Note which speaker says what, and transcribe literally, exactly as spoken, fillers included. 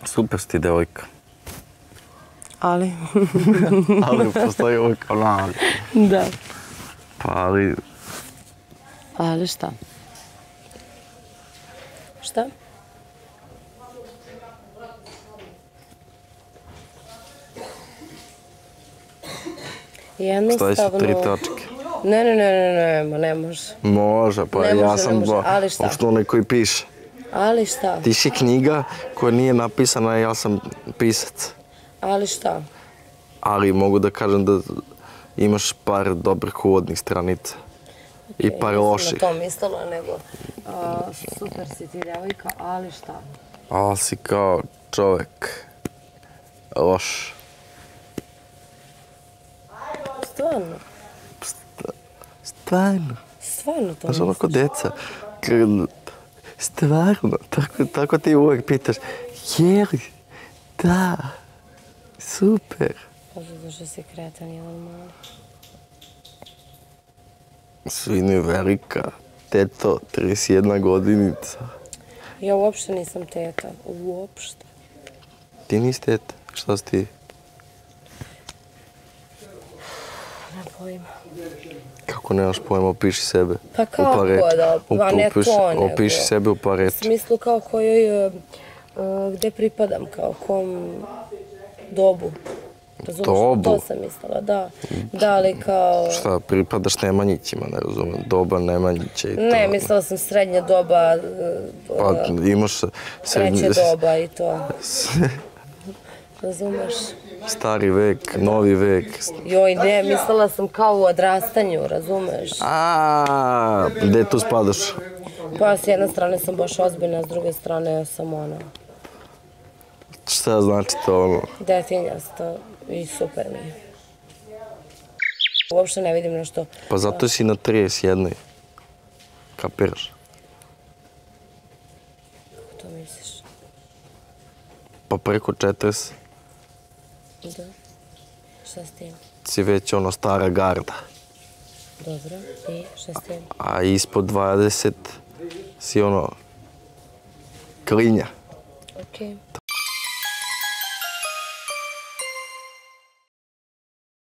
Speaker 1: Super si ti devojka.
Speaker 2: Ali?
Speaker 1: Ali postoji uvijek ono ali.
Speaker 2: Da.
Speaker 1: Pa ali...
Speaker 2: Ali šta? Šta? Jednostavno...
Speaker 1: Šta je tri tačke?
Speaker 2: Ne, ne, ne, ne, ne, ma ne može.
Speaker 1: Može, pa
Speaker 2: Ne može,
Speaker 1: ja
Speaker 2: ne
Speaker 1: sam
Speaker 2: može, ali šta?
Speaker 1: uopšte onaj koji piše.
Speaker 2: Ali šta?
Speaker 1: Ti si knjiga koja nije napisana, ja sam pisac.
Speaker 2: Ali šta?
Speaker 1: Ali mogu da kažem da imaš par dobrih uvodnih stranica. I par loših.
Speaker 2: Nisam na to mislila, nego a, super si ti devojka, ali šta?
Speaker 1: Ali si kao čovek loš.
Speaker 2: Stvarno?
Speaker 1: Stvarno.
Speaker 2: Stvarno to
Speaker 1: Znaš ono ko
Speaker 2: misliš?
Speaker 1: deca. Kad- Stvarno. Tako, tako ti uvek pitaš. Jeli? Da. Super.
Speaker 2: Pa zato što si kretan jedan mali.
Speaker 1: Svini velika. Teto, trideset jedna godinica.
Speaker 2: Ja uopšte nisam teta. Uopšte.
Speaker 1: Ti nisi teta. Šta si ti?
Speaker 2: Ne pojma.
Speaker 1: Kako nemaš pojma, opiši sebe.
Speaker 2: Pa kako
Speaker 1: U par reči.
Speaker 2: da, pa ne
Speaker 1: Opiši-
Speaker 2: to nego.
Speaker 1: Opiši sebe u par
Speaker 2: U
Speaker 1: reči.
Speaker 2: smislu kao kojoj, uh, uh, gde pripadam, kao kom dobu. Razumeš,
Speaker 1: Dobu?
Speaker 2: to sam mislila, da. Da li kao...
Speaker 1: Šta, pripadaš Nemanjićima, ne razumem. Doba Nemanjića i to.
Speaker 2: Ne, mislila sam srednja doba, uh,
Speaker 1: Pa imaš srednji...
Speaker 2: treća doba i to. Razumeš?
Speaker 1: Stari vek, novi vek.
Speaker 2: Joj, ne, mislila sam kao u odrastanju, razumeš?
Speaker 1: A, gde tu spadaš?
Speaker 2: Pa s jedne strane sam baš ozbiljna, s druge strane sam ona
Speaker 1: Šta znači to ono?
Speaker 2: detinjasta i super mi je. Uopšte ne vidim nešto.
Speaker 1: Pa zato si na trideset jednoj. Kapiraš?
Speaker 2: Kako to misliš?
Speaker 1: Pa preko četrdeset
Speaker 2: Da. Šta s tim?
Speaker 1: si već ono stara garda.
Speaker 2: Dobro. I šta s tim?
Speaker 1: A ispod dvadeset si ono klinja.
Speaker 2: Okej.